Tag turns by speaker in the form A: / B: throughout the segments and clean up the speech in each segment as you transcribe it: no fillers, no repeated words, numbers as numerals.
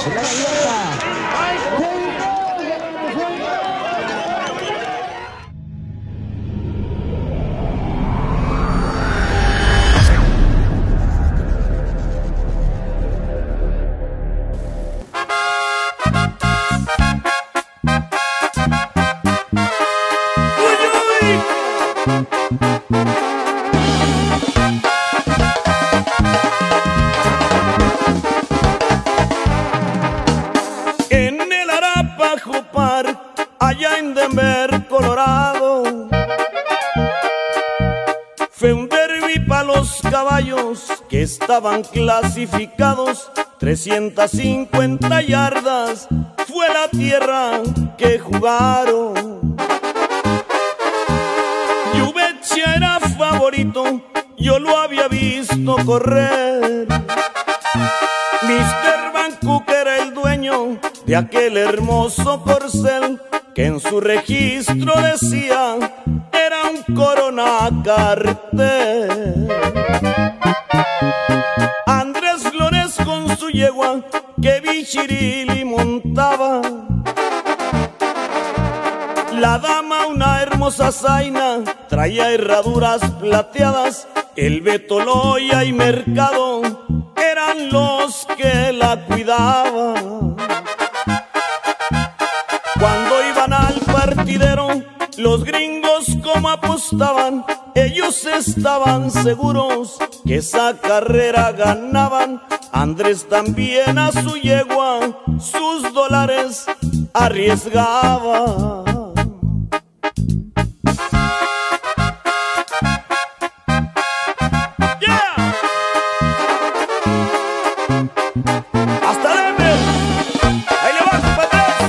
A: la abierta.
B: En el Arapaho Park, allá en Denver, Colorado, fue un derby para los caballos que estaban clasificados. 350 yardas fue la tierra que jugaron. Juvecia era favorito, yo lo había visto correr. Mr. Van Cook era el dueño de aquel hermoso corcel que en su registro decía era un Corona Carter. Andrés Flores con su yegua que Bichirili montaba. La dama, una hermosa zaina, traía herraduras plateadas. El Beto, Loya y Mercado eran los que la cuidaban. Cuando iban al partidero, los gringos como apostaban, ellos estaban seguros que esa carrera ganaban. Andrés también a su yegua sus dólares arriesgaba. ¡Hasta Denver! ¡Ahí le va, compadres!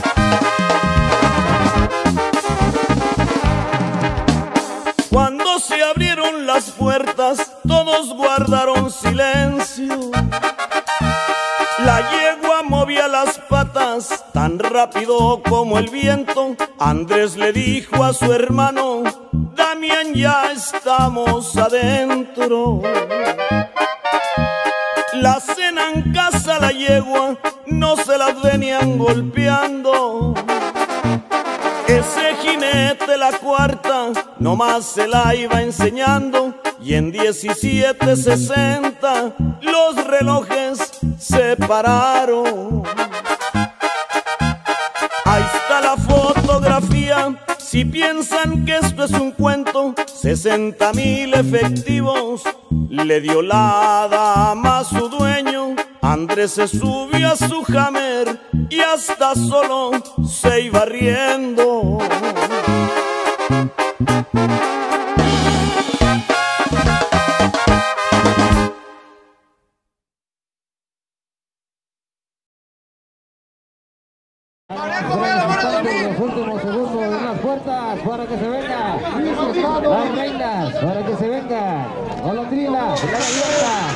B: Cuando se abrieron las puertas, todos guardaron silencio. La yegua movía las patas tan rápido como el viento. Andrés le dijo a su hermano: Damián, ya estamos adentro. La cena en casa, la yegua, no se las venían golpeando. Ese jinete, la cuarta, nomás se la iba enseñando. Y en 17:60 los relojes se pararon. Ahí está la fotografía. Si piensan que esto es un cuento, 60,000 efectivos le dio la dama a su dueño. Andrés se subió a su Hammer y hasta solo se iba riendo.
A: Los últimos segundos de las puertas para que se venga. Las reinas para que se venga. Golondrina, la abierta.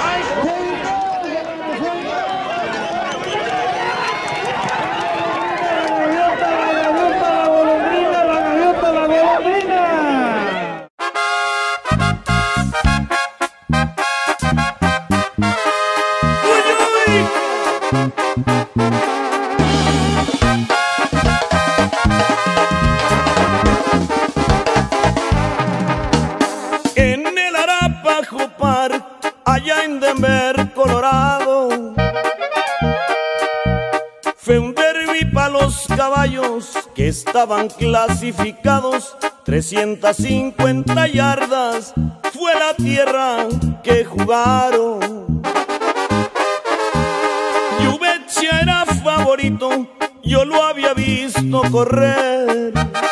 B: En el Arapaho Park, allá en Denver, Colorado, fue un derby para los caballos que estaban clasificados. 350 yardas fue la tierra que jugaron. Juvecia era favorito, yo lo había visto correr.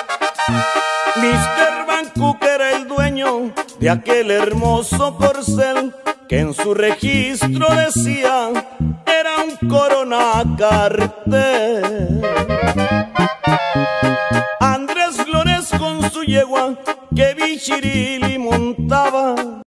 B: Mr. Van Cook era el dueño de aquel hermoso corcel que en su registro decía era un Corona Carter. Andrés Flores con su yegua que Bichirili montaba.